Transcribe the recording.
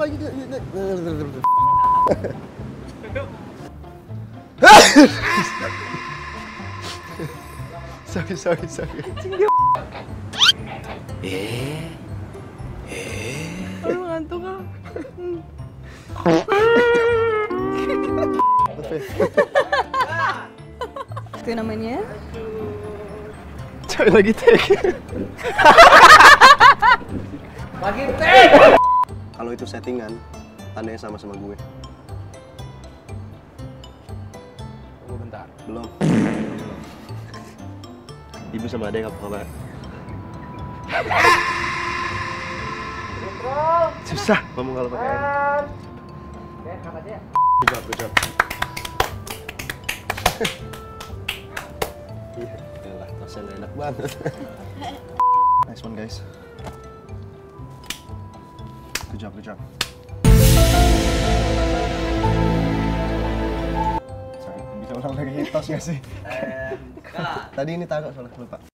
lagi. Sorry. Lu ngantuk ah. Itu namanya? Cari lagi take. Lagi take. Kalau itu settingan, tandanya sama gue. Tunggu bentar. Belum. Ibu sama adek apa? Susah ngomong kalau pakai air. Oke, cut aja ya. Good job. Iya, yalah, rasanya enak banget. Nice one guys. Good job. Sorry, bisa ulang lagi tos gak sih? Tadi ini taruh soalnya lupa.